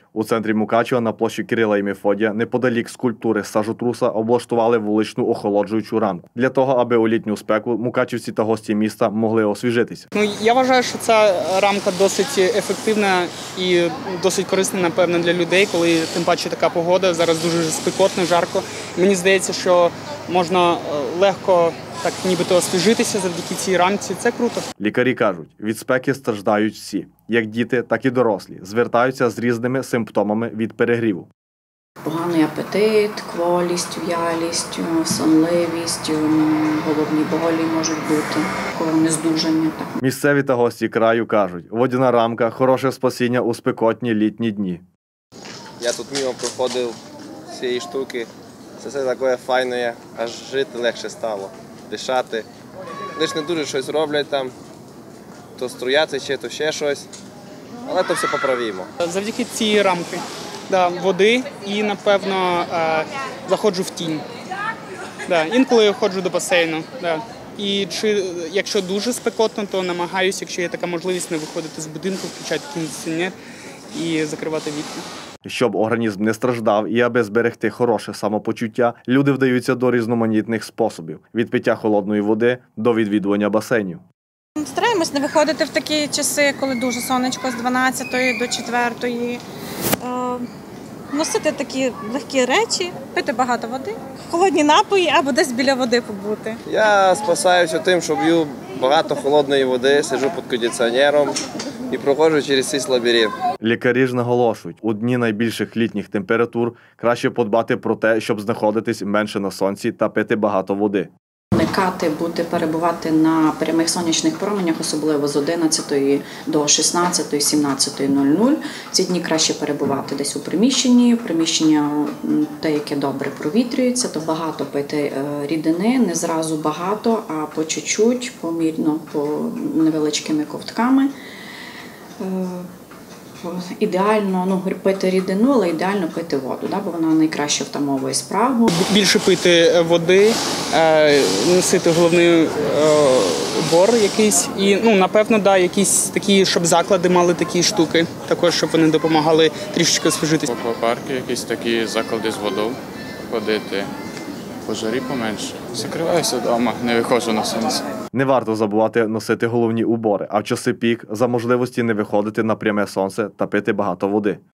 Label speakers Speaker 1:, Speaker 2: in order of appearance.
Speaker 1: У центрі Мукачева на площі Кирила і Мефодія неподалік скульптури сажотруса облаштували вуличну охолоджуючу рамку. Для того, аби у літню спеку мукачівці та гості міста могли освіжитися.
Speaker 2: Я вважаю, що ця рамка досить ефективна і досить корисна, напевно, для людей, коли тим паче така погода, зараз дуже спекотно, жарко. Мені здається, що можна легко так нібито освіжитися завдяки цій рамці. Це круто.
Speaker 1: Лікарі кажуть, від спеки страждають всі, як діти, так і дорослі. Звертаються з різними симптомами від перегріву.
Speaker 3: Поганий апетит, кволість, в'ялість, сонливість, головні болі можуть бути, нездужання.
Speaker 1: Місцеві та гості краю кажуть, водяна рамка – хороше спасіння у спекотні літні дні.
Speaker 4: Я тут мимо проходив цієї штуки. Це все таке файне, аж жити легше стало, дишати. Лише не дуже щось роблять там, то струяться чи то ще щось, але то все поправимо.
Speaker 2: Завдяки цій рамки, води і, напевно, заходжу в тінь. Інколи я ходжу до басейну. І якщо дуже спекотно, то намагаюся, якщо є така можливість, не виходити з будинку, включати кондиціонер і закривати вікна.
Speaker 1: Щоб організм не страждав і аби зберегти хороше самопочуття, люди вдаються до різноманітних способів – від пиття холодної води до відвідування басейнів.
Speaker 5: Стараємось не виходити в такі часи, коли дуже сонечко, з 12 до 4. Носити такі легкі речі, пити багато води, холодні напої або десь біля води побути.
Speaker 4: Я спасаюся тим, що п'ю багато холодної води, сиджу під кондиціонером і проходжу через цей лабіринт.
Speaker 1: Лікарі ж наголошують, у дні найбільших літніх температур краще подбати про те, щоб знаходитись менше на сонці та пити багато води.
Speaker 3: Уникати перебувати на прямих сонячних променях, особливо з 11 до 16, 17:00. Ці дні краще перебувати десь у приміщенні. Приміщення те, яке добре провітрюється, то багато пити рідини, не зразу багато, а по чуть-чуть, помірно, по невеличкими ковтками. Ідеально пити рідину, але ідеально пити воду, бо вона найкраще втамовує спрагу.
Speaker 2: Більше пити води, носити головний убор якийсь і, напевно, якісь такі, щоб заклади мали такі штуки, також, щоб вони допомагали трішечки освіжитися.
Speaker 6: По парку якісь такі заклади з водою ходити, по жарі поменше. Закриваюся вдома, не виходжу на сонце.
Speaker 1: Не варто забувати носити головні убори, а в часи пік за можливості не виходити на пряме сонце та пити багато води.